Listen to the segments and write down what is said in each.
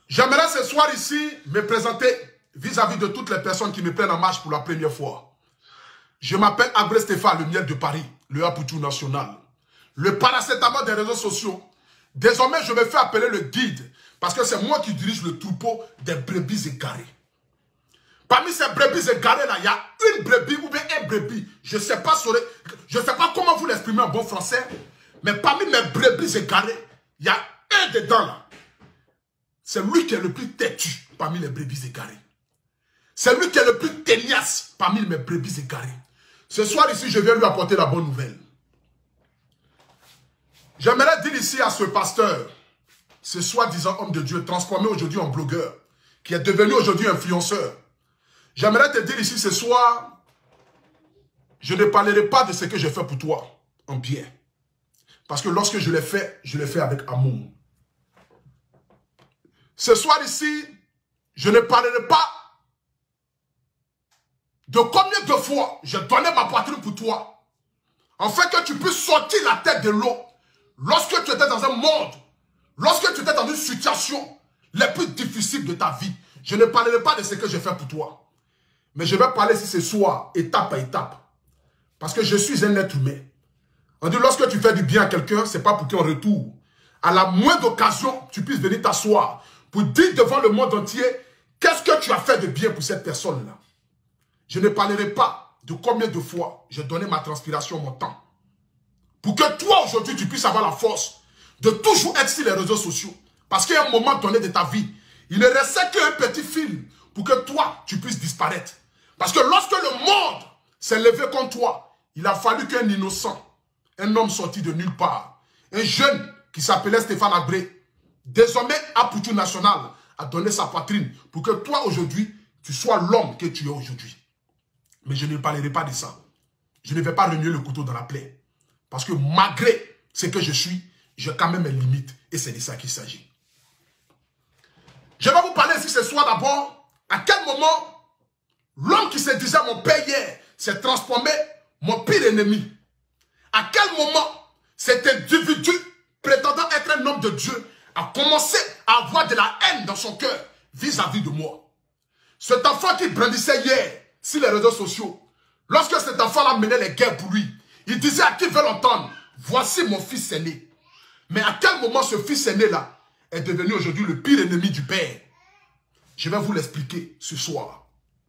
J'aimerais ce soir ici me présenter vis-à-vis de toutes les personnes qui me prennent en marche pour la première fois. Je m'appelle Abré Stéphane, le miel de Paris, le Apoutou national, le paracétamol des réseaux sociaux. Désormais, je me fais appeler le guide parce que c'est moi qui dirige le troupeau des brebis égarées. Parmi ces brebis égarées-là, il y a une brebis ou bien un brebis. Je ne sais pas comment vous l'exprimer en bon français, mais parmi mes brebis égarées, il y a un dedans là. C'est lui qui est le plus têtu parmi les brebis égarées. C'est lui qui est le plus tenace parmi mes brebis égarées. Ce soir ici, je viens lui apporter la bonne nouvelle. J'aimerais dire ici à ce pasteur, ce soi-disant homme de Dieu, transformé aujourd'hui en blogueur, qui est devenu aujourd'hui influenceur. J'aimerais te dire ici ce soir, je ne parlerai pas de ce que j'ai fait pour toi en bien. Parce que lorsque je l'ai fait avec amour. Ce soir ici, je ne parlerai pas de combien de fois j'ai donné ma poitrine pour toi, afin que tu puisses sortir la tête de l'eau lorsque tu étais dans un monde, lorsque tu étais dans une situation la plus difficile de ta vie. Je ne parlerai pas de ce que j'ai fait pour toi, mais je vais parler ici ce soir, étape par étape, parce que je suis un être humain. On dit lorsque tu fais du bien à quelqu'un, ce n'est pas pour qu'en retour, à la moindre occasion, tu puisses venir t'asseoir pour dire devant le monde entier qu'est-ce que tu as fait de bien pour cette personne-là. Je ne parlerai pas de combien de fois j'ai donné ma transpiration, mon temps. Pour que toi, aujourd'hui, tu puisses avoir la force de toujours être sur les réseaux sociaux. Parce qu'à un moment donné de ta vie, il ne restait qu'un petit fil pour que toi, tu puisses disparaître. Parce que lorsque le monde s'est levé contre toi, il a fallu qu'un innocent, un homme sorti de nulle part, un jeune qui s'appelait Stéphane Abré, désormais Apoutou national, a donné sa poitrine pour que toi, aujourd'hui, tu sois l'homme que tu es aujourd'hui. Mais je ne parlerai pas de ça. Je ne vais pas remuer le couteau dans la plaie. Parce que malgré ce que je suis, j'ai quand même mes limites. Et c'est de ça qu'il s'agit. Je vais vous parler ici ce soir d'abord. À quel moment l'homme qui se disait mon père hier s'est transformé mon pire ennemi. À quel moment cet individu prétendant être un homme de Dieu a commencé à avoir de la haine dans son cœur vis-à-vis de moi. Cet enfant qui brandissait hier sur les réseaux sociaux, lorsque cet enfant-là menait les guerres pour lui, il disait à qui veut l'entendre, voici mon fils aîné. Mais à quel moment ce fils aîné-là est devenu aujourd'hui le pire ennemi du père? Je vais vous l'expliquer ce soir.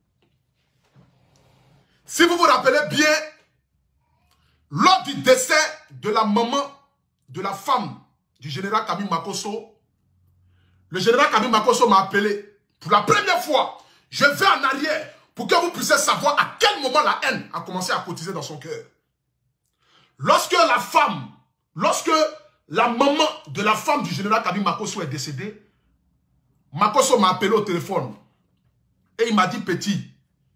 Si vous vous rappelez bien, lors du décès de la maman, de la femme du général Kami Makosso, le général Kami Makosso m'a appelé pour la première fois. Je vais en arrière pour que vous puissiez savoir à quel moment la haine a commencé à cotiser dans son cœur. Lorsque la maman de la femme du général Kami Makosso est décédée, Makosso m'a appelé au téléphone et il m'a dit, petit,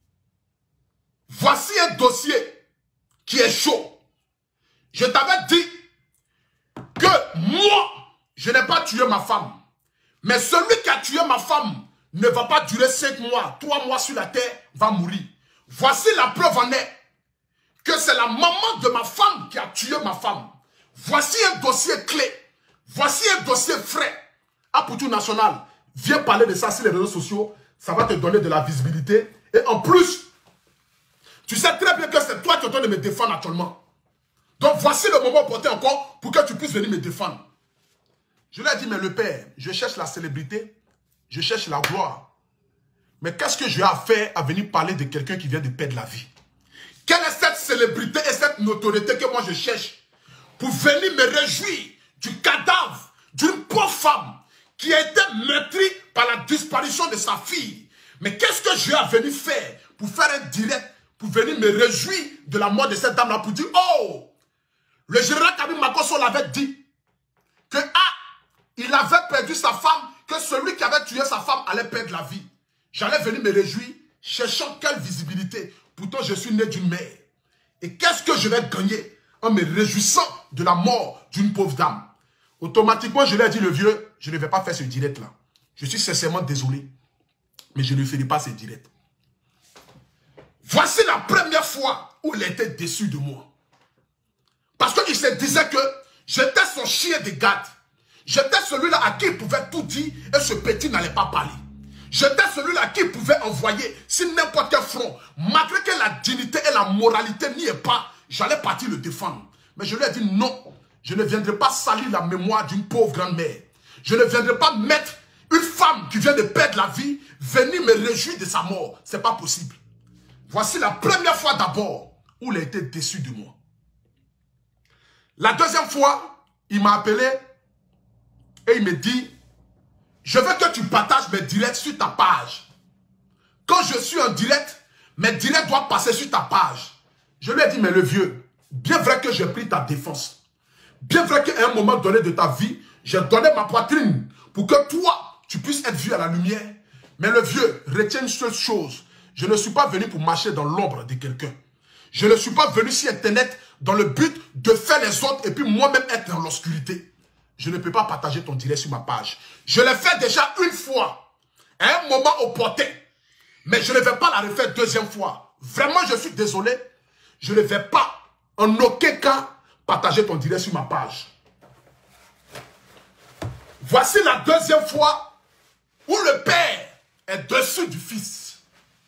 voici un dossier qui est chaud. Je t'avais dit que moi, je n'ai pas tué ma femme. Mais celui qui a tué ma femme ne va pas durer 5 mois. 3 mois sur la terre, va mourir. Voici la preuve en est que c'est la maman de ma femme qui a tué ma femme. Voici un dossier clé. Voici un dossier frais. Apoutou national, viens parler de ça sur les réseaux sociaux. Ça va te donner de la visibilité. Et en plus, tu sais très bien que c'est toi qui es en train de me défendre actuellement. Donc voici le moment opportun encore pour que tu puisses venir me défendre. Je lui ai dit, mais le père, je cherche la célébrité, je cherche la gloire. Mais qu'est-ce que j'ai à faire à venir parler de quelqu'un qui vient de perdre la vie? Quelle est cette célébrité et cette notoriété que moi je cherche pour venir me réjouir du cadavre d'une pauvre femme qui a été meurtrie par la disparition de sa fille? Mais qu'est-ce que j'ai à venir faire pour faire un direct, pour venir me réjouir de la mort de cette dame-là, pour dire, oh, le général Kami Makosso l'avait dit que il avait perdu sa femme, que celui qui avait tué sa femme allait perdre la vie. J'allais venir me réjouir, cherchant quelle visibilité. Pourtant, je suis né d'une mère. Et qu'est-ce que je vais gagner en me réjouissant de la mort d'une pauvre dame? Automatiquement, je lui ai dit, le vieux, je ne vais pas faire ce direct-là. Je suis sincèrement désolé, mais je ne ferai pas ce direct. Voici la première fois où il était déçu de moi. Parce qu'il se disait que j'étais son chien de garde. J'étais celui-là à qui il pouvait tout dire et ce petit n'allait pas parler. J'étais celui-là à qui il pouvait envoyer sur n'importe quel front. Malgré que la dignité et la moralité n'y est pas, j'allais partir le défendre. Mais je lui ai dit non, je ne viendrai pas salir la mémoire d'une pauvre grand-mère. Je ne viendrai pas mettre une femme qui vient de perdre la vie, venir me réjouir de sa mort. Ce n'est pas possible. Voici la première fois d'abord où il a été déçu de moi. La deuxième fois, il m'a appelé et il me dit, je veux que tu partages mes directs sur ta page. Quand je suis en direct, mes directs doivent passer sur ta page. Je lui ai dit, mais le vieux, bien vrai que j'ai pris ta défense. Bien vrai qu'à un moment donné de ta vie, j'ai donné ma poitrine pour que toi, tu puisses être vu à la lumière. Mais le vieux, retiens une seule chose. Je ne suis pas venu pour marcher dans l'ombre de quelqu'un. Je ne suis pas venu sur Internet dans le but de faire les autres et puis moi-même être dans l'obscurité. Je ne peux pas partager ton direct sur ma page. Je l'ai fait déjà une fois, à un moment opportun. Mais je ne vais pas la refaire deuxième fois. Vraiment, je suis désolé. Je ne vais pas, en aucun cas, partager ton direct sur ma page. Voici la deuxième fois où le père est dessus du fils.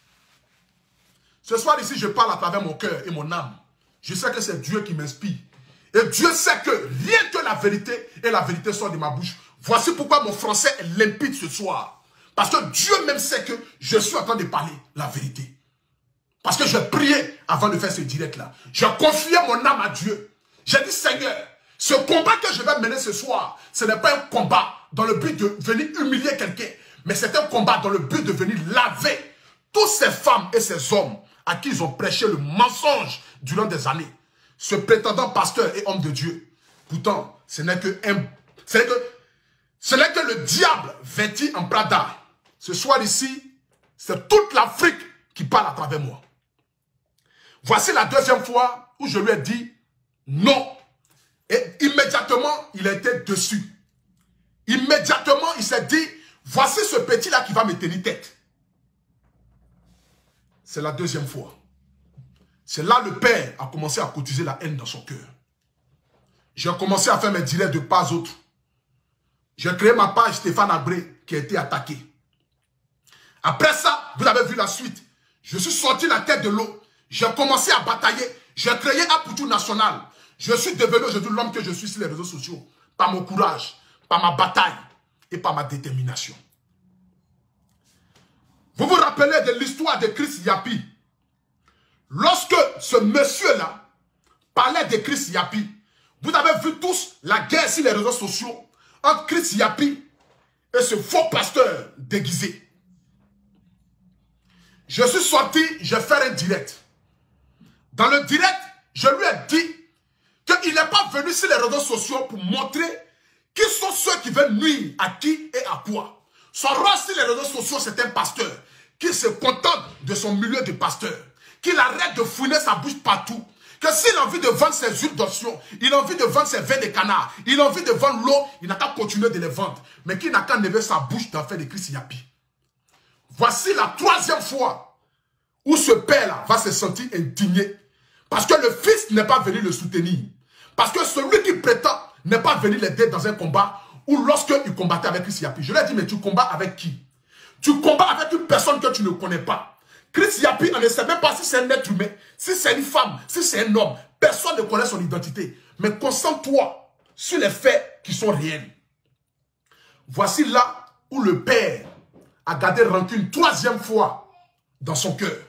Ce soir ici, je parle à travers mon cœur et mon âme. Je sais que c'est Dieu qui m'inspire. Et Dieu sait que rien que la vérité et la vérité sortent de ma bouche. Voici pourquoi mon français est limpide ce soir. Parce que Dieu même sait que je suis en train de parler la vérité. Parce que j'ai prié avant de faire ce direct-là. J'ai confié mon âme à Dieu. J'ai dit, Seigneur, ce combat que je vais mener ce soir, ce n'est pas un combat dans le but de venir humilier quelqu'un. Mais c'est un combat dans le but de venir laver toutes ces femmes et ces hommes à qui ils ont prêché le mensonge durant des années. Ce prétendant pasteur et homme de Dieu. Pourtant, ce n'est que le diable vêtu en Prada. Ce soir ici, c'est toute l'Afrique qui parle à travers moi. Voici la deuxième fois où je lui ai dit non. Et immédiatement, il a été dessus. Immédiatement, il s'est dit, voici ce petit-là qui va me tenir tête. C'est la deuxième fois. C'est là le père a commencé à cotiser la haine dans son cœur. J'ai commencé à faire mes directs de pas autres. J'ai créé ma page Stéphane Abré qui a été attaquée. Après ça, vous avez vu la suite. Je suis sorti la tête de l'eau. J'ai commencé à batailler. J'ai créé un Poutou national. Je suis devenu aujourd'hui l'homme que je suis sur les réseaux sociaux. Par mon courage, par ma bataille et par ma détermination. Vous vous rappelez de l'histoire de Chris Yapi? Lorsque ce monsieur-là parlait de Chris Yapi, vous avez vu tous la guerre sur les réseaux sociaux entre Chris Yapi et ce faux pasteur déguisé. Je suis sorti, j'ai fait un direct. Dans le direct, je lui ai dit qu'il n'est pas venu sur les réseaux sociaux pour montrer qui sont ceux qui veulent nuire à qui et à quoi. Son rôle sur les réseaux sociaux, c'est un pasteur qui se contente de son milieu de pasteur, qu'il arrête de fouiner sa bouche partout, que s'il a envie de vendre ses huiles d'option, il a envie de vendre ses vins de canard, il a envie de vendre l'eau, il n'a qu'à continuer de les vendre, mais qu'il n'a qu'à lever sa bouche dans fait de Chris Yapi. Voici la troisième fois où ce père-là va se sentir indigné, parce que le fils n'est pas venu le soutenir, parce que celui qui prétend n'est pas venu l'aider dans un combat, ou lorsqu'il combattait avec Chris Yapi. Je lui ai dit, mais tu combats avec qui? Tu combats avec une personne que tu ne connais pas. Chris Yapi, on ne sait même pas si c'est un être humain, si c'est une femme, si c'est un homme. Personne ne connaît son identité. Mais concentre-toi sur les faits qui sont réels. Voici là où le père a gardé rancune troisième fois dans son cœur.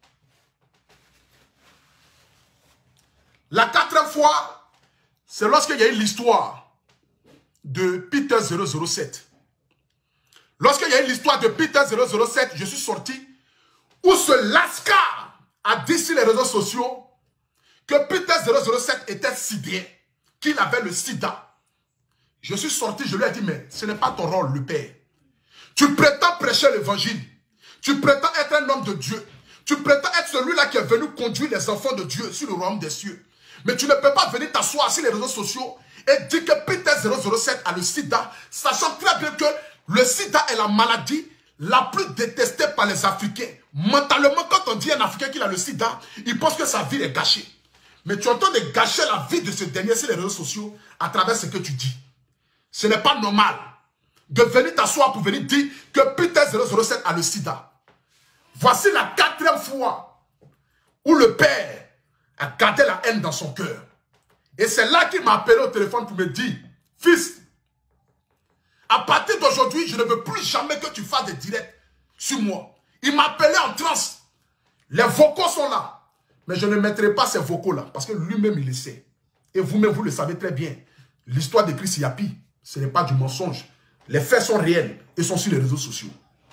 La quatrième fois, c'est lorsqu'il y a eu l'histoire de Peter 007. Lorsqu'il y a eu l'histoire de Peter 007, je suis sorti où ce lascar a dit sur les réseaux sociaux que Peter 007 était sidéré, qu'il avait le sida. Je suis sorti, je lui ai dit, mais ce n'est pas ton rôle, le père. Tu prétends prêcher l'évangile. Tu prétends être un homme de Dieu. Tu prétends être celui-là qui est venu conduire les enfants de Dieu sur le royaume des cieux. Mais tu ne peux pas venir t'asseoir sur les réseaux sociaux et dire que Peter 007 a le sida, sachant très bien que le sida est la maladie la plus détestée par les Africains. Mentalement, quand on dit à un Africain qu'il a le sida, il pense que sa vie est gâchée. Mais tu es en train de gâcher la vie de ce dernier sur les réseaux sociaux à travers ce que tu dis. Ce n'est pas normal de venir t'asseoir pour venir dire que Peter 007 a le sida. Voici la 4e fois où le père a gardé la haine dans son cœur. Et c'est là qu'il m'a appelé au téléphone pour me dire, fils, à partir d'aujourd'hui, je ne veux plus jamais que tu fasses des directs sur moi. Il m'a appelé en transe. Les vocaux sont là. Mais je ne mettrai pas ces vocaux-là parce que lui-même, il le sait. Et vous-même, vous le savez très bien. L'histoire de Chris Yapi, ce n'est pas du mensonge. Les faits sont réels et sont sur les réseaux sociaux.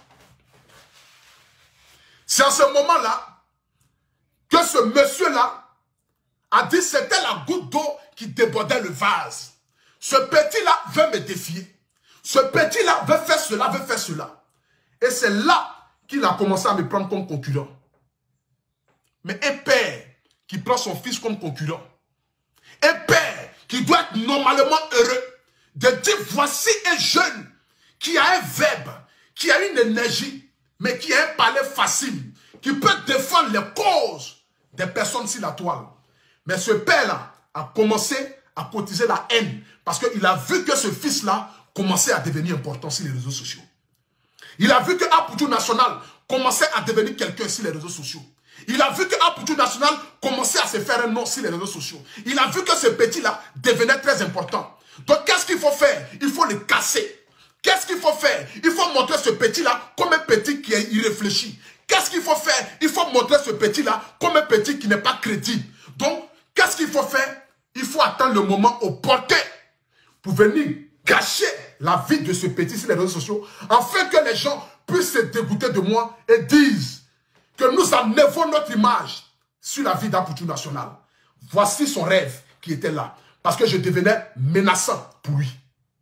C'est à ce moment-là que ce monsieur-là a dit que c'était la goutte d'eau qui débordait le vase. Ce petit-là veut me défier. Ce petit-là veut faire cela, veut faire cela. Et c'est là qu'il a commencé à me prendre comme concurrent. Mais un père qui prend son fils comme concurrent, un père qui doit être normalement heureux, de dire voici un jeune qui a un verbe, qui a une énergie, mais qui a un palais facile, qui peut défendre les causes des personnes sur la toile. Mais ce père-là a commencé à cotiser la haine parce qu'il a vu que ce fils-là commençait à devenir important sur les réseaux sociaux. Il a vu que Apoutou National commençait à devenir quelqu'un sur les réseaux sociaux. Il a vu que Apoutou National commençait à se faire un nom sur les réseaux sociaux. Il a vu que ce petit-là devenait très important. Donc qu'est-ce qu'il faut faire? Il faut le casser. Qu'est-ce qu'il faut faire? Il faut montrer ce petit-là comme un petit qui est irréfléchi. Qu'est-ce qu'il faut faire? Il faut montrer ce petit-là comme un petit qui n'est pas crédible. Donc, qu'est-ce qu'il faut faire? Il faut attendre le moment opportun pour venir gâcher la vie de ce petit sur les réseaux sociaux, afin que les gens puissent se dégoûter de moi et disent que nous enlevons notre image sur la vie d'Apoutou National. Voici son rêve qui était là, parce que je devenais menaçant pour lui.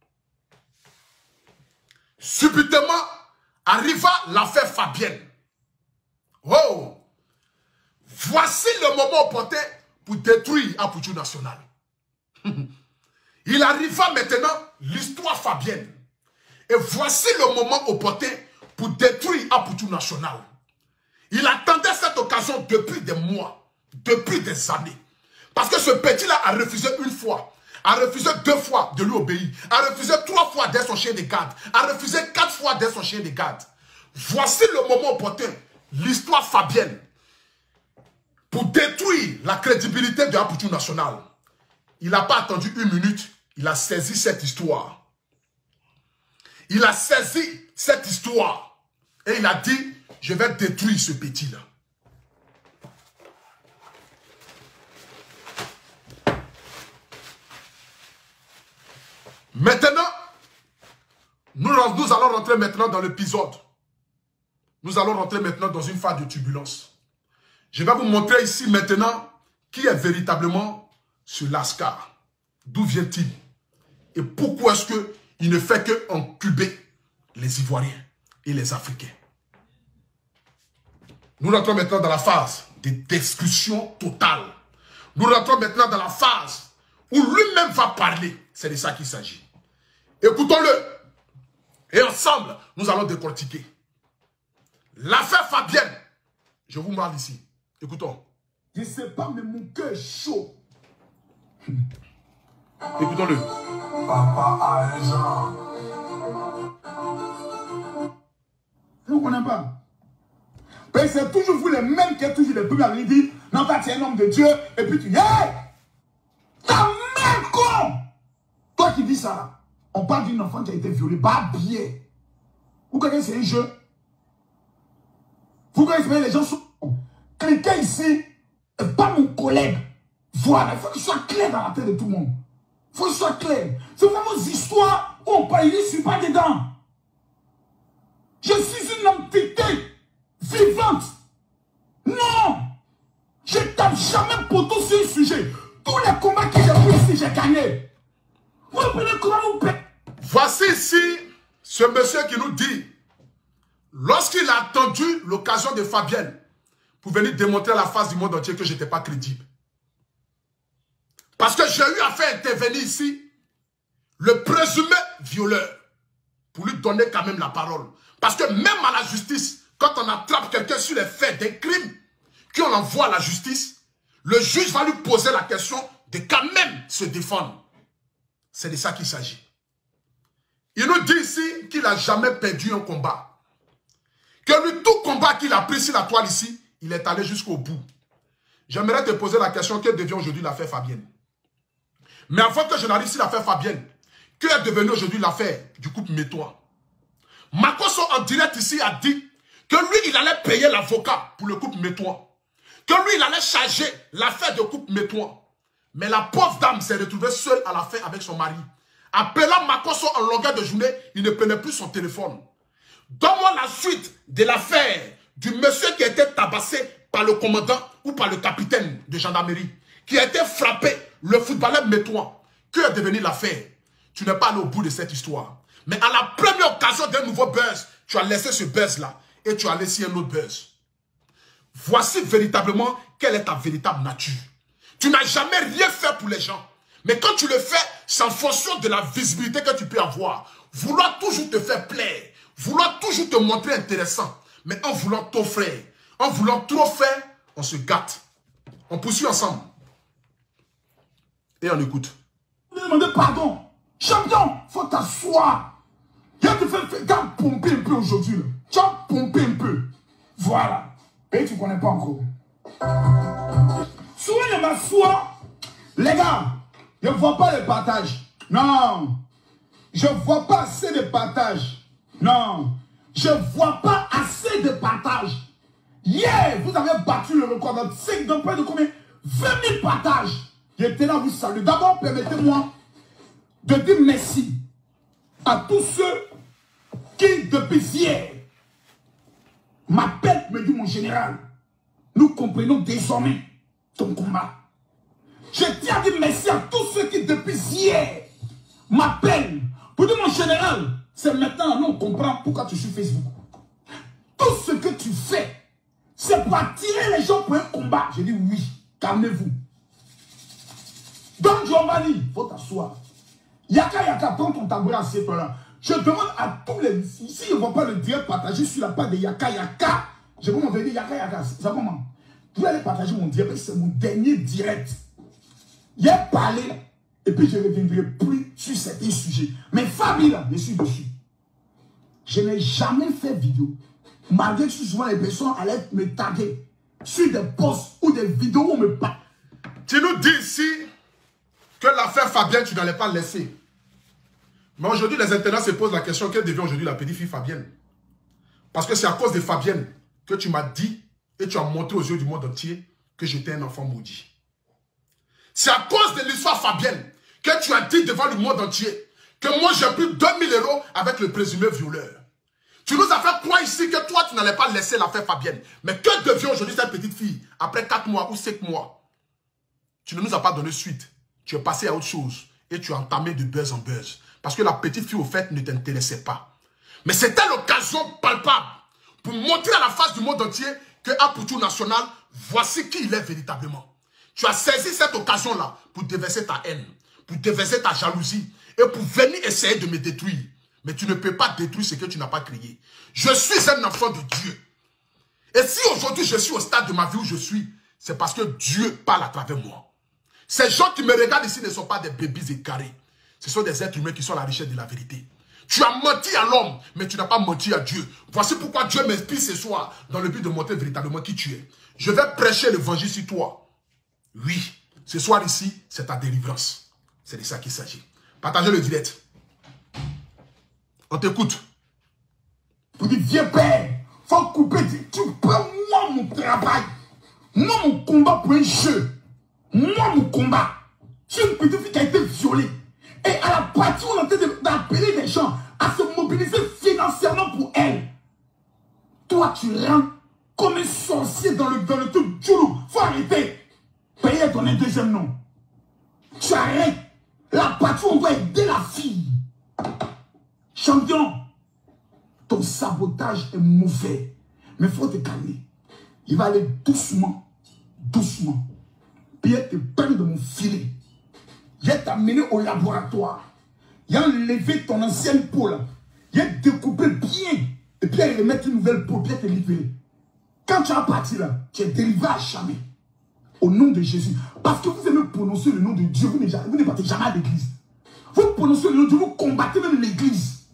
Subitement, arriva l'affaire Fabienne. Oh! Voici le moment opportun pour détruire Apoutou National. Il arriva maintenant l'histoire Fabienne. Et voici le moment opportun pour détruire Apoutou National. Il attendait cette occasion depuis des mois, depuis des années. Parce que ce petit-là a refusé une fois, a refusé 2 fois de lui obéir, a refusé 3 fois d'être son chien de garde, a refusé 4 fois d'être son chien de garde. Voici le moment opportun, l'histoire Fabienne, pour détruire la crédibilité de Apoutou National. Il n'a pas attendu 1 minute, il a saisi cette histoire. Il a saisi cette histoire. Et il a dit, je vais détruire ce petit-là. Maintenant, nous allons rentrer maintenant dans l'épisode. Nous allons rentrer maintenant dans une phase de turbulence. Je vais vous montrer ici maintenant qui est véritablement ce Lascar. D'où vient-il? Et pourquoi est-ce qu'il ne fait qu'encuber les Ivoiriens et les Africains? Nous rentrons maintenant dans la phase de discussion totale. Nous rentrons maintenant dans la phase où lui-même va parler. C'est de ça qu'il s'agit. Écoutons-le. Et ensemble, nous allons décortiquer. L'affaire Fabienne. Je vous parle ici. Écoutons. Je ne sais pas, mais mon cœur est chaud. Écoutons-le. Papa a raison. Vous ne connaissez pas? C'est toujours vous les mêmes qui êtes toujours les premiers à lui dire non, toi tu es un homme de Dieu. Et puis tu dis, hey, ta mère con. Toi qui dis ça, on parle d'une enfant qui a été violée, pas bien. Vous connaissez un jeu? Vous connaissez les gens sont. Quelqu'un ici n'est pas mon collègue. Voilà, il faut qu'il soit clair dans la tête de tout le monde. Il faut qu'il soit clair. C'est vraiment des histoires où on parle, je ne suis pas dedans. Je suis une entité vivante. Non. Je ne tape jamais poteau sur un sujet. Tous les combats que j'ai pris ici, j'ai gagné. Vous comprenez comment vous payez? Voici ici ce monsieur qui nous dit, lorsqu'il a attendu l'occasion de Fabienne pour venir démontrer à la face du monde entier que je n'étais pas crédible. Parce que j'ai eu à faire intervenir ici le présumé violeur pour lui donner quand même la parole. Parce que même à la justice, quand on attrape quelqu'un sur les faits d'un crime, qu'on envoie à la justice, le juge va lui poser la question de quand même se défendre. C'est de ça qu'il s'agit. Il nous dit ici qu'il n'a jamais perdu un combat. Que lui, tout combat qu'il a pris sur la toile ici, il est allé jusqu'au bout. J'aimerais te poser la question, que devient aujourd'hui l'affaire Fabienne? Mais avant que je n'arrive sur l'affaire Fabienne, que est devenu aujourd'hui l'affaire du couple Métois? Makosso en direct ici a dit que lui, il allait payer l'avocat pour le couple Métois. Que lui, il allait charger l'affaire de couple Métois. Mais la pauvre dame s'est retrouvée seule à la fin avec son mari. Appelant Makosso en longueur de journée, il ne prenait plus son téléphone. Donne-moi la suite de l'affaire du monsieur qui a été tabassé par le commandant ou par le capitaine de gendarmerie, qui a été frappé, le footballeur Métois. Que est devenu l'affaire? Tu n'es pas allé au bout de cette histoire. Mais à la première occasion d'un nouveau buzz, tu as laissé ce buzz-là et tu as laissé un autre buzz. Voici véritablement quelle est ta véritable nature. Tu n'as jamais rien fait pour les gens. Mais quand tu le fais, c'est en fonction de la visibilité que tu peux avoir. Vouloir toujours te faire plaire. Vouloir toujours te montrer intéressant. Mais en voulant t'offrir, en voulant trop faire, on se gâte. On poursuit ensemble. Et on écoute. Demandez pardon. Champion, faut t'asseoir. Il te fait pomper un peu aujourd'hui. Tu as pompé un peu. Voilà. Et tu ne connais pas encore. Souvent, je m'assois. Les gars, je ne vois pas le partage. Non. Je ne vois pas assez de partage. Non. Je ne vois pas assez de partage. Hier, vous avez battu le record d'un près de combien? 20 000 partages. J'étais là, vous saluer. D'abord, permettez-moi de dire merci à tous ceux qui, depuis hier, m'appellent, me dit mon général, nous comprenons désormais ton combat. Je tiens à dire merci à tous ceux qui, depuis hier, m'appellent pour dire mon général, c'est maintenant, nous on comprend pourquoi tu suis Facebook. Tout ce que tu fais, c'est pour attirer les gens pour un combat. Je dis oui, calmez-vous. Don Giovanni, il faut t'asseoir. Yaka, prends ton tabouret à ces là. Je demande à tous les... Ici, ils ne vont pas le direct partager sur la page de Yaka. Je vais m'envoyer Yaka. C'est comment? Vous allez partager mon direct, c'est mon dernier direct. J'ai parlé, et puis je ne reviendrai plus sur certains sujets. Mais famille, là, je suis dessus. Je n'ai jamais fait vidéo. Malgré que souvent les personnes allaient me taguer sur des posts ou des vidéos où on me parle. Tu nous dis ici que l'affaire Fabienne, tu n'allais pas laisser. Mais aujourd'hui, les internautes se posent la question, quelle devient aujourd'hui la petite fille Fabienne? Parce que c'est à cause de Fabienne que tu m'as dit et tu as montré aux yeux du monde entier que j'étais un enfant maudit. C'est à cause de l'histoire Fabienne que tu as dit devant le monde entier que moi j'ai pris 2000 € avec le présumé violeur. Tu nous as fait croire ici que toi tu n'allais pas laisser l'affaire Fabienne. Mais que devient aujourd'hui cette petite fille après 4 mois ou 5 mois? Tu ne nous as pas donné suite. Tu es passé à autre chose et tu as entamé de buzz en buzz. Parce que la petite fille au fait ne t'intéressait pas. Mais c'était l'occasion palpable pour montrer à la face du monde entier que Apoutou National, voici qui il est véritablement. Tu as saisi cette occasion-là pour déverser ta haine, pour déverser ta jalousie et pour venir essayer de me détruire. Mais tu ne peux pas détruire ce que tu n'as pas créé. Je suis un enfant de Dieu. Et si aujourd'hui je suis au stade de ma vie où je suis, c'est parce que Dieu parle à travers moi. Ces gens qui me regardent ici ne sont pas des bébés égarés. Ce sont des êtres humains qui sont à la recherche de la vérité. Tu as menti à l'homme, mais tu n'as pas menti à Dieu. Voici pourquoi Dieu m'inspire ce soir dans le but de montrer véritablement qui tu es. Je vais prêcher l'évangile sur toi. Oui, ce soir ici, c'est ta délivrance. C'est de ça qu'il s'agit. Partagez le direct. On t'écoute. Vous dites, viens père, faut couper. Tu prends moi mon travail. Moi mon combat pour un jeu. Moi mon combat. Je suis une petite fille qui a été violée. Et à la partie où on est en train d'appeler les gens à se mobiliser financièrement pour elle. Toi tu rentres comme un sorcier dans le truc du loup. Faut arrêter. Payer ton deuxième nom. Tu arrêtes. La partie où on doit aider la fille. Champion, ton sabotage est mauvais. Mais il faut te calmer. Il va aller doucement. Doucement. Puis il te prendre de mon filet. Il va t'amener au laboratoire. Il va enlever ton ancienne peau là. Il va découper bien. Et puis il va remettre une nouvelle peau. Puis il va te libérer. Quand tu as parti là, tu es délivré à jamais. Au nom de Jésus. Parce que vous aimez prononcer le nom de Dieu. Vous ne partez jamais à l'église. Vous prononcez le nom de Dieu. Vous combattez même l'église.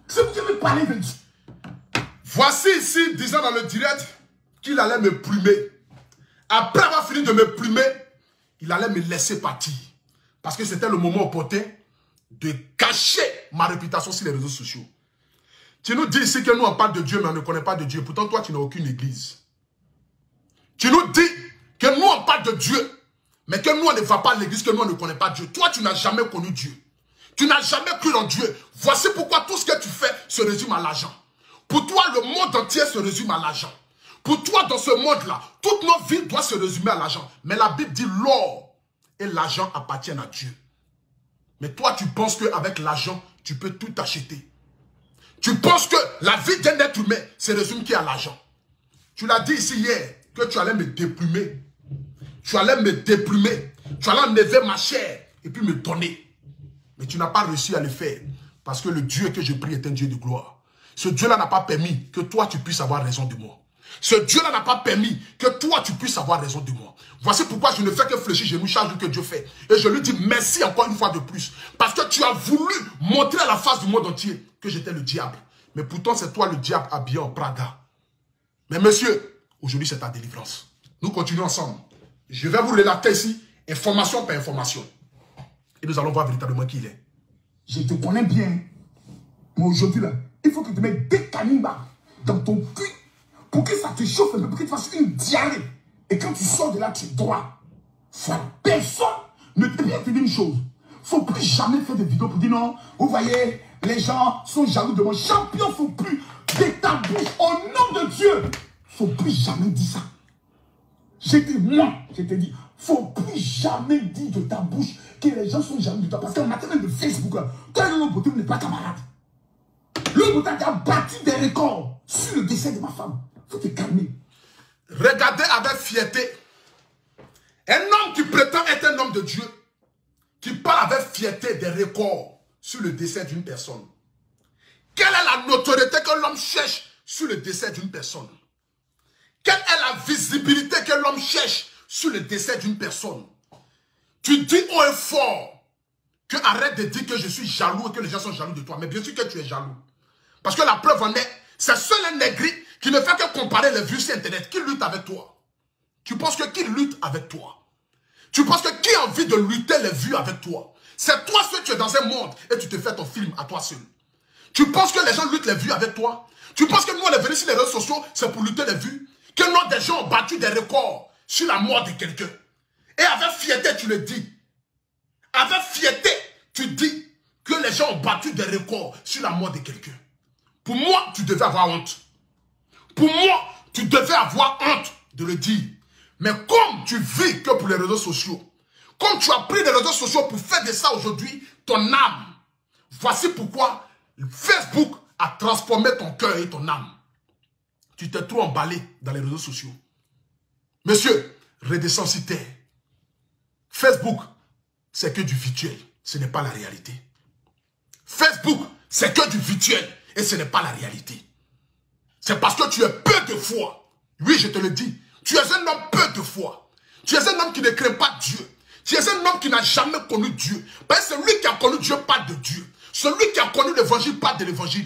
C'est vous qui avez parlé de Dieu. Voici ici, disant dans le direct, qu'il allait me plumer. Après avoir fini de me plumer, il allait me laisser partir. Parce que c'était le moment opportun de cacher ma réputation sur les réseaux sociaux. Tu nous dis ici que nous on parle de Dieu, mais on ne connaît pas de Dieu. Pourtant, toi, tu n'as aucune église. Tu nous dis que nous on parle de Dieu, mais que nous on ne va pas à l'église, que nous on ne connaît pas Dieu. Toi, tu n'as jamais connu Dieu. Tu n'as jamais cru en Dieu. Voici pourquoi tout ce que tu fais se résume à l'argent. Pour toi, le monde entier se résume à l'argent. Pour toi, dans ce monde-là, toute notre vie doit se résumer à l'argent. Mais la Bible dit l'or et l'argent appartiennent à Dieu. Mais toi, tu penses qu'avec l'argent, tu peux tout acheter. Tu penses que la vie d'un être humain se résume qu'à l'argent. Tu l'as dit ici hier, que tu allais me déplumer. Tu allais me déplumer. Tu allais enlever ma chair et puis me donner. Mais tu n'as pas réussi à le faire. Parce que le Dieu que je prie est un Dieu de gloire. Ce Dieu-là n'a pas permis que toi, tu puisses avoir raison de moi. Ce Dieu-là n'a pas permis que toi, tu puisses avoir raison de moi. Voici pourquoi je ne fais que fléchir, je me charge que Dieu fait. Et je lui dis merci encore une fois de plus. Parce que tu as voulu montrer à la face du monde entier que j'étais le diable. Mais pourtant, c'est toi le diable habillé en Prada. Mais monsieur, aujourd'hui, c'est ta délivrance. Nous continuons ensemble. Je vais vous relater ici, information par information. Et nous allons voir véritablement qui il est. Je te connais bien. Mais aujourd'hui, là, il faut que tu mettes des canibas dans ton cul pour que ça te chauffe un peu, pour que tu fasses une diarrhée. Et quand tu sors de là, tu es droit. Personne ne peut bien te dire une chose. Il ne faut plus jamais faire des vidéos pour dire non, vous voyez, les gens sont jaloux de mon champion. Il ne faut plus de ta bouche au nom de Dieu. Il ne faut plus jamais dire ça. Je te dis, il ne faut plus jamais dire de ta bouche que les gens sont jaloux de toi. Parce qu'en matière de Facebook, toi et l'autre, tu n'es pas camarade. L'autre a battu des records sur le décès de ma femme. Il faut te calmer. Regardez avec fierté. Un homme qui prétend être un homme de Dieu, qui parle avec fierté des records sur le décès d'une personne. Quelle est la notoriété que l'homme cherche sur le décès d'une personne? Quelle est la visibilité que l'homme cherche sur le décès d'une personne? Tu dis haut et fort que arrête de dire que je suis jaloux et que les gens sont jaloux de toi. Mais bien sûr que tu es jaloux. Parce que la preuve en est, c'est seul un négri qui ne fait que comparer les vues sur Internet. Qui lutte avec toi? Tu penses que qui lutte avec toi? Tu penses que qui a envie de lutter les vues avec toi? C'est toi seul, tu es dans un monde et tu te fais ton film à toi seul. Tu penses que les gens luttent les vues avec toi? Tu penses que nous, on est venus sur les réseaux sociaux, c'est pour lutter les vues? Que nous, des gens ont battu des records sur la mort de quelqu'un. Et avec fierté, tu le dis. Avec fierté, tu dis que les gens ont battu des records sur la mort de quelqu'un. Pour moi, tu devais avoir honte. Pour moi, tu devais avoir honte de le dire. Mais comme tu vis que pour les réseaux sociaux, comme tu as pris les réseaux sociaux pour faire de ça aujourd'hui ton âme, voici pourquoi Facebook a transformé ton cœur et ton âme. Tu t'es trop emballé dans les réseaux sociaux. Monsieur, redescends sur terre. Facebook, c'est que du virtuel. Ce n'est pas la réalité. Facebook, c'est que du virtuel. Et ce n'est pas la réalité. C'est parce que tu es peu de foi. Oui, je te le dis. Tu es un homme peu de foi. Tu es un homme qui ne craint pas Dieu. Tu es un homme qui n'a jamais connu Dieu. Parce que celui qui a connu Dieu parle de Dieu. Celui qui a connu l'évangile parle de l'évangile.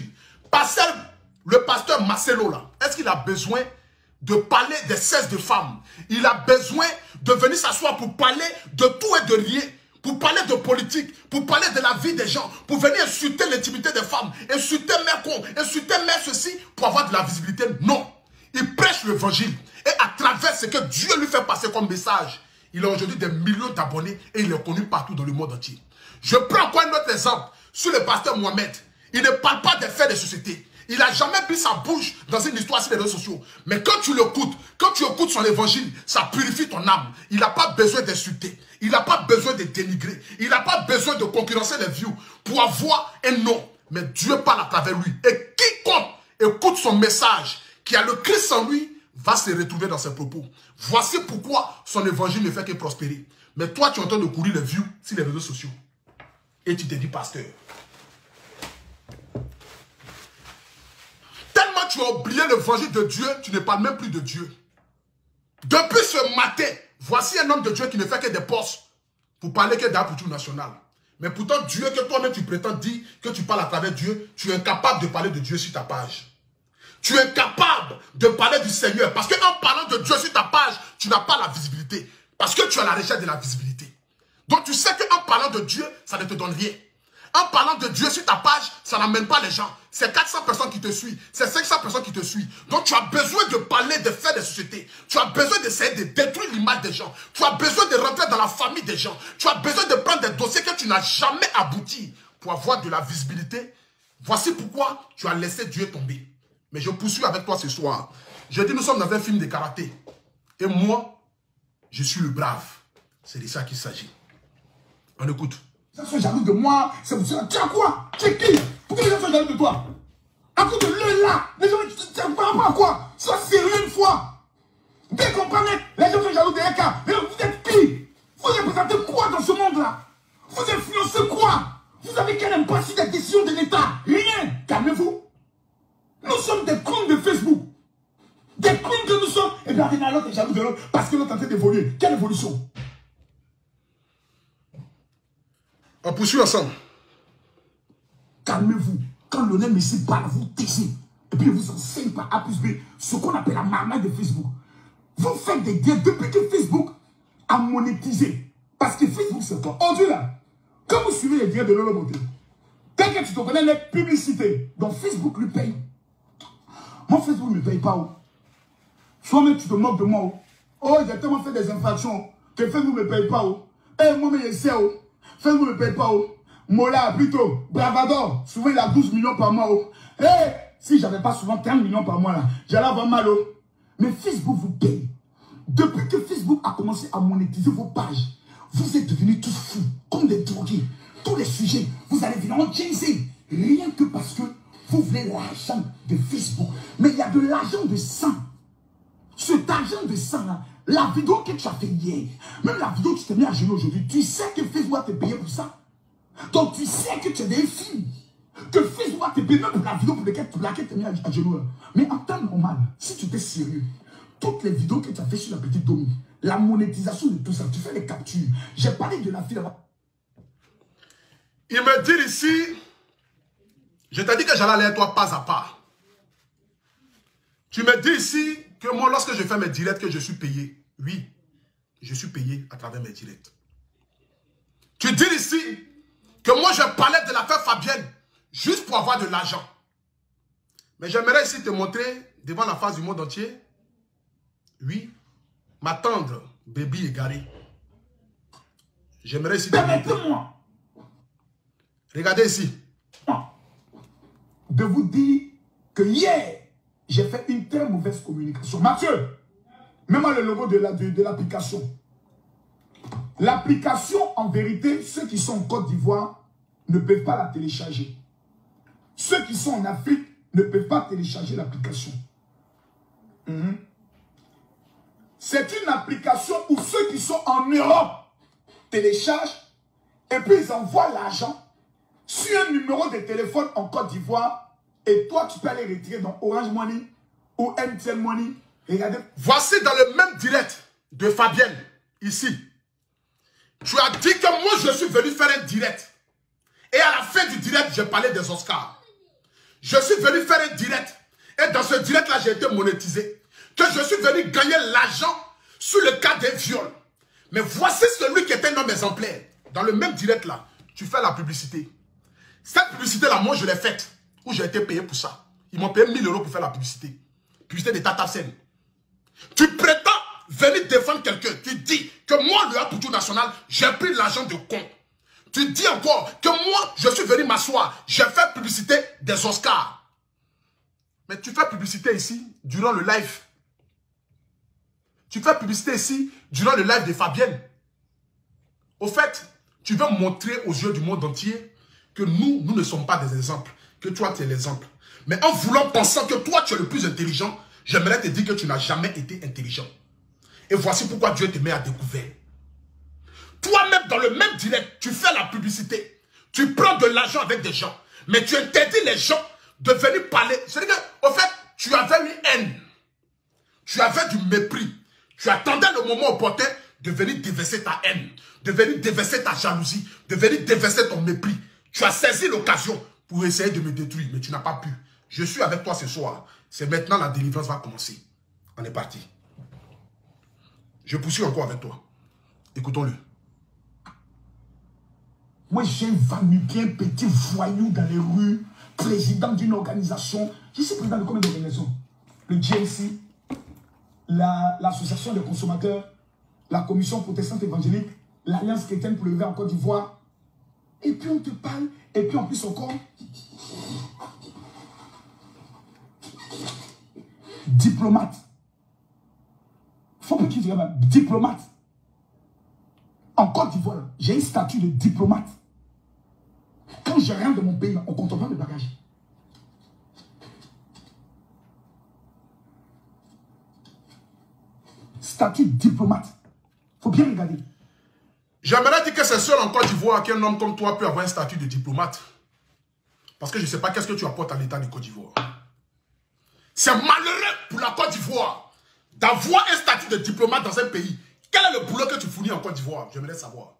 Le pasteur Marcelo, là, est-ce qu'il a besoin de parler des cesses de femmes? Il a besoin de venir s'asseoir pour parler de tout et de rien. Pour parler de politique, pour parler de la vie des gens, pour venir insulter l'intimité des femmes, insulter mère con, insulter mère ceci, pour avoir de la visibilité. Non. Il prêche l'évangile. Et à travers ce que Dieu lui fait passer comme message, il a aujourd'hui des millions d'abonnés et il est connu partout dans le monde entier. Je prends encore un autre exemple sur le pasteur Mohamed. Il ne parle pas des faits de société. Il n'a jamais pris sa bouche dans une histoire sur les réseaux sociaux. Mais quand tu l'écoutes, quand tu écoutes son évangile, ça purifie ton âme. Il n'a pas besoin d'insulter. Il n'a pas besoin de dénigrer. Il n'a pas besoin de concurrencer les views pour avoir un nom. Mais Dieu parle à travers lui. Et quiconque écoute son message, qui a le Christ en lui, va se retrouver dans ses propos. Voici pourquoi son évangile ne fait que prospérer. Mais toi, tu es en train de courir les views sur les réseaux sociaux. Et tu te dis pasteur. Tellement tu as oublié l'évangile de Dieu, tu ne parles même plus de Dieu. Depuis ce matin, voici un homme de Dieu qui ne fait que des postes pour parler que d'Apoutou national. Mais pourtant, Dieu, que toi-même tu prétends dire que tu parles à travers Dieu, tu es incapable de parler de Dieu sur ta page. Tu es incapable de parler du Seigneur. Parce qu'en parlant de Dieu sur ta page, tu n'as pas la visibilité. Parce que tu as la recherche de la visibilité. Donc tu sais qu'en parlant de Dieu, ça ne te donne rien. En parlant de Dieu sur ta page, ça n'amène pas les gens. C'est 400 personnes qui te suivent. C'est 500 personnes qui te suivent. Donc tu as besoin de parler des faits des sociétés. Tu as besoin d'essayer de détruire l'image des gens. Tu as besoin de rentrer dans la famille des gens. Tu as besoin de prendre des dossiers que tu n'as jamais abouti pour avoir de la visibilité. Voici pourquoi tu as laissé Dieu tomber. Mais je poursuis avec toi ce soir. Je dis, nous sommes dans un film de karaté. Et moi, je suis le brave. C'est de ça qu'il s'agit. On écoute. Les gens sont jaloux de moi, c'est pour ça. Tu as quoi? Tu es qui? Pourquoi les gens sont jaloux de toi? À cause de l'œil là, les gens, tu ne par rapport à quoi? Sois sérieux une fois. Dès qu'on parlait, les gens sont jaloux de Eka. Mais vous êtes qui? Vous représentez quoi dans ce monde-là? Vous influencez quoi? Vous avez quelle impact sur des décisions de l'État? Rien. Calmez-vous. Nous sommes des clones de Facebook. Des clones que nous sommes. Et bien, l'autre est jaloux de l'autre parce que l'autre est en train d'évoluer. Quelle évolution? On poursuit ensemble. Calmez-vous. Quand l'honneur Messie parle, vous taisez. Et puis, il vous enseigne par A plus B ce qu'on appelle la marmaille de Facebook. Vous faites des gains depuis que Facebook a monétisé. Parce que Facebook, c'est quoi? Aujourd'hui, là, quand vous suivez les gains de Lolo Moté, dès que tu te connais les publicités, donc Facebook lui paye. Moi, Facebook ne me paye pas. Oh. Toi-même, tu te moques de moi. Oh, oh j'ai tellement fait des infractions que Facebook ne me paye pas. Oh. Eh, moi, mais je sais. Oh. Facebook ne me paye pas. Oh. Mola, plutôt, Bravador, souvent il a 12 millions par mois. Oh. Eh, si j'avais pas souvent 15 millions par mois, là, j'allais avoir mal. Oh. Mais Facebook vous paye. Depuis que Facebook a commencé à monétiser vos pages, vous êtes devenus tous fous, comme des drogués. Tous les sujets, vous allez venir en changer. Rien que parce que vous voulez l'argent de Facebook. Mais il y a de l'argent de sang. Cet argent de sang, là, la vidéo que tu as fait hier, même la vidéo que tu t'es mis à genoux aujourd'hui, tu sais que Facebook va te payer pour ça. Donc tu sais que tu es des filles. Que Facebook va te payer même pour la vidéo pour laquelle tu t'es mis à genoux. Là. Mais en temps normal, si tu étais sérieux, toutes les vidéos que tu as fait sur la petite Domi, la monétisation de tout ça, tu fais les captures. J'ai parlé de la fille là-bas. Il me dit ici, je t'ai dit que j'allais aller à toi pas à pas. Tu me dis ici que moi, lorsque je fais mes directs, que je suis payé. Oui, je suis payé à travers mes directs. Tu dis ici que moi, je parlais de l'affaire Fabienne juste pour avoir de l'argent. Mais j'aimerais ici te montrer devant la face du monde entier. Oui, ma tendre bébé égarée. J'aimerais ici te montrer. Regardez ici. De vous dire que hier, j'ai fait une très mauvaise communication. Mathieu, mets-moi le logo de l'application. L'application, en vérité, ceux qui sont en Côte d'Ivoire ne peuvent pas la télécharger. Ceux qui sont en Afrique ne peuvent pas télécharger l'application. C'est une application où ceux qui sont en Europe téléchargent et puis ils envoient l'argent sur un numéro de téléphone en Côte d'Ivoire et toi tu peux aller retirer dans Orange Money ou MTN Money. Regardez. Voici dans le même direct de Fabienne, ici. Tu as dit que moi je suis venu faire un direct. Et à la fin du direct, j'ai parlé des Oscars. Je suis venu faire un direct. Et dans ce direct-là, j'ai été monétisé. Que je suis venu gagner l'argent sur le cas des viols. Mais voici celui qui est un homme exemplaire. Dans le même direct-là, tu fais la publicité. Cette publicité-là, moi, je l'ai faite. Où j'ai été payé pour ça. Ils m'ont payé 1000 € pour faire la publicité. Publicité de Tata Sen. Tu prétends venir défendre quelqu'un. Tu dis que moi, le Apoutou National, j'ai pris l'argent de con. Tu dis encore que moi, je suis venu m'asseoir. J'ai fait publicité des Oscars. Mais tu fais publicité ici, durant le live. Tu fais publicité ici, durant le live de Fabienne. Au fait, tu veux montrer aux yeux du monde entier que nous ne sommes pas des exemples. Que toi, tu es l'exemple. Mais en voulant penser que toi, tu es le plus intelligent, j'aimerais te dire que tu n'as jamais été intelligent. Et voici pourquoi Dieu te met à découvert. Toi-même, dans le même direct, tu fais la publicité. Tu prends de l'argent avec des gens. Mais tu interdis les gens de venir parler. C'est-à-dire qu'au fait, tu avais une haine. Tu avais du mépris. Tu attendais le moment opportun. de venir déverser ta haine, de venir déverser ta jalousie, de venir déverser ton mépris. Tu as saisi l'occasion pour essayer de me détruire, mais tu n'as pas pu. Je suis avec toi ce soir. C'est maintenant la délivrance va commencer. On est parti. Je poursuis encore avec toi. Écoutons-le. Moi, j'ai vanuqué un petit voyou dans les rues, président d'une organisation. Je suis président de combien d'organisations? Le GLC, l'association des consommateurs, la commission protestante évangélique, l'Alliance chrétienne pour le lever en Côte d'Ivoire. Et puis on te parle, et puis en plus encore, diplomate. Faut pas qu'il dise diplomate. En Côte d'Ivoire, j'ai un statut de diplomate. Quand je rentre de mon pays, on ne compte pas de bagages. Statut diplomate. Il faut bien regarder. J'aimerais dire que c'est seul en Côte d'Ivoire qu'un homme comme toi peut avoir un statut de diplomate. Parce que je ne sais pas qu'est-ce que tu apportes à l'État de Côte d'Ivoire. C'est malheureux pour la Côte d'Ivoire d'avoir un statut de diplomate dans un pays. Quel est le boulot que tu fournis en Côte d'Ivoire? J'aimerais savoir.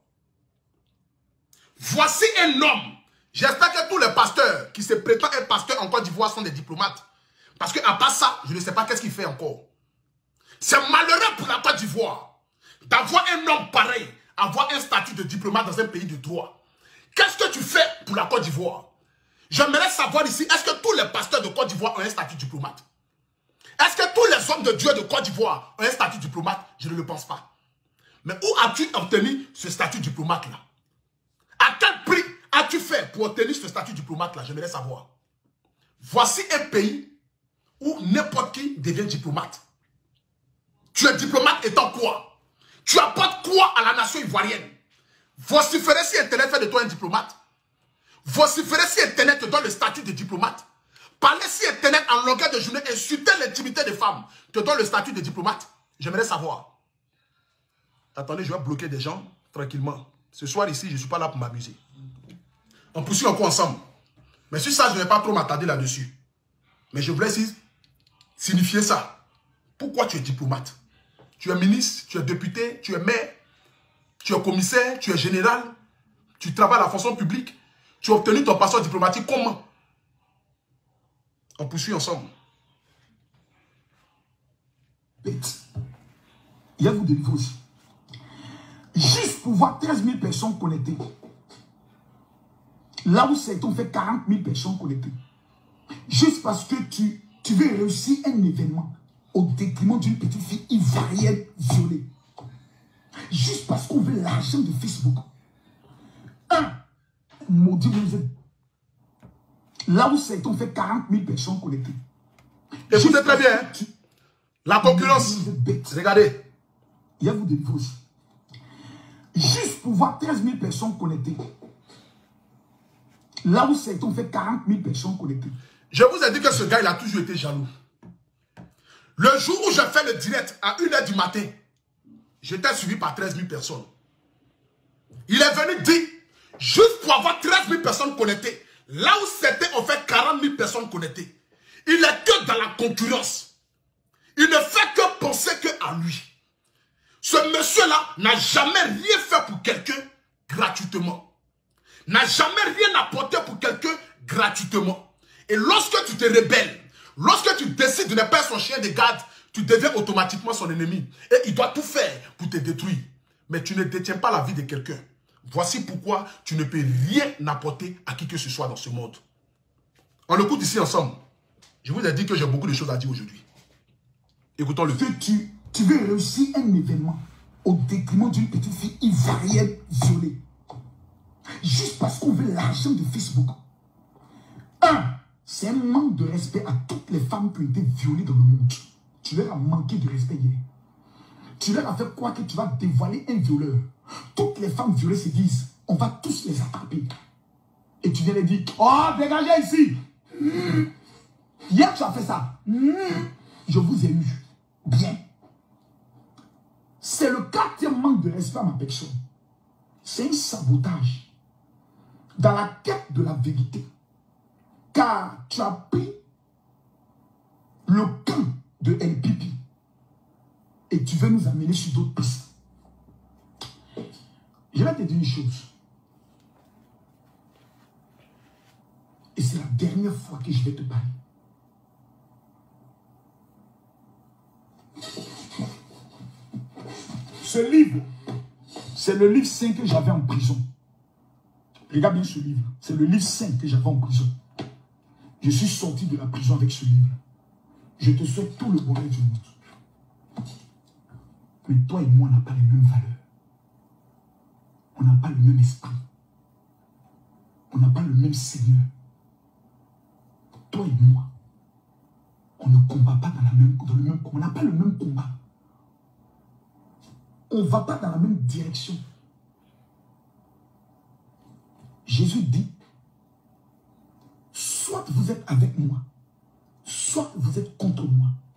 Voici un homme. J'espère que tous les pasteurs qui se prétendent être pasteurs en Côte d'Ivoire sont des diplomates. Parce qu'à part ça, je ne sais pas qu'est-ce qu'il fait encore. C'est malheureux pour la Côte d'Ivoire d'avoir un homme pareil, avoir un statut de diplomate dans un pays de droit. Qu'est-ce que tu fais pour la Côte d'Ivoire? J'aimerais savoir ici, est-ce que tous les pasteurs de Côte d'Ivoire ont un statut diplomate? Est-ce que tous les hommes de Dieu de Côte d'Ivoire ont un statut diplomate? Je ne le pense pas. Mais où as-tu obtenu ce statut diplomate-là? À quel prix as-tu fait pour obtenir ce statut diplomate-là? J'aimerais savoir. Voici un pays où n'importe qui devient diplomate. Tu es diplomate étant quoi? Tu apportes quoi à la nation ivoirienne? Vociférer si Internet fait de toi un diplomate. Vociférer si Internet te donne le statut de diplomate. Parler si Internet en longueur de journée, insulter l'intimité des femmes, te donne le statut de diplomate. J'aimerais savoir. Attendez, je vais bloquer des gens tranquillement. Ce soir ici, je ne suis pas là pour m'amuser. On poursuit encore ensemble. Mais sur ça, je ne vais pas trop m'attarder là-dessus. Mais je voulais signifier ça. Pourquoi tu es diplomate? Tu es ministre, tu es député, tu es maire, tu es commissaire, tu es général, tu travailles à la fonction publique, tu as obtenu ton passeport diplomatique. Comment? On poursuit ensemble. Bête. Il y a vous de niveau aussi. Juste pour voir 13 000 personnes connectées. Là où c'est, on fait 40 000 personnes connectées. Juste parce que tu veux réussir un événement au détriment d'une petite fille ivoirienne violée. Juste parce qu'on veut l'argent de Facebook. Maudit vous êtes. Là où c'est, on fait 40 000 personnes connectées. Écoutez très bien. La concurrence. Regardez. Il y a vous de niveau aussi. Juste pour voir 13 000 personnes connectées. Là où c'est, on fait 40 000 personnes connectées. Je vous ai dit que ce gars, il a toujours été jaloux. Le jour où j'ai fait le direct à 1h du matin, j'étais suivi par 13 000 personnes. Il est venu dire, juste pour avoir 13 000 personnes connectées, là où c'était, on fait 40 000 personnes connectées. Il est que dans la concurrence. Il ne fait que penser qu'à lui. Ce monsieur-là n'a jamais rien fait pour quelqu'un gratuitement. N'a jamais rien apporté pour quelqu'un gratuitement. Et lorsque tu te rebelles, lorsque tu décides de ne pas être son chien de garde, tu deviens automatiquement son ennemi. Et il doit tout faire pour te détruire. Mais tu ne détiens pas la vie de quelqu'un. Voici pourquoi tu ne peux rien apporter à qui que ce soit dans ce monde. On l'écoute ici ensemble. Je vous ai dit que j'ai beaucoup de choses à dire aujourd'hui. Écoutons-le. Tu veux réussir un événement au détriment d'une petite fille ivoirienne violée. Juste parce qu'on veut l'argent de Facebook. C'est un manque de respect à toutes les femmes qui ont été violées dans le monde. Tu leur as manqué de respect hier. Tu leur as fait croire que tu vas dévoiler un violeur. Toutes les femmes violées se disent, on va tous les attraper. Et tu viens leur dire, oh, dégagez ici. Hier, tu as fait ça. Je vous ai eu. Bien. C'est le quatrième manque de respect à ma personne. C'est un sabotage dans la quête de la vérité. Car tu as pris le camp de LPP et tu veux nous amener sur d'autres pistes. Je vais te dire une chose. Et c'est la dernière fois que je vais te parler. Ce livre, c'est le livre saint que j'avais en prison. Regarde bien ce livre. C'est le livre saint que j'avais en prison. Je suis sorti de la prison avec ce livre. Je te souhaite tout le bonheur du monde. Mais toi et moi, on n'a pas les mêmes valeurs. On n'a pas le même esprit. On n'a pas le même Seigneur. Toi et moi, on ne combat pas dans le même combat. On n'a pas le même combat. On ne va pas dans la même direction. Jésus dit, soit vous êtes avec moi, soit vous êtes contre moi.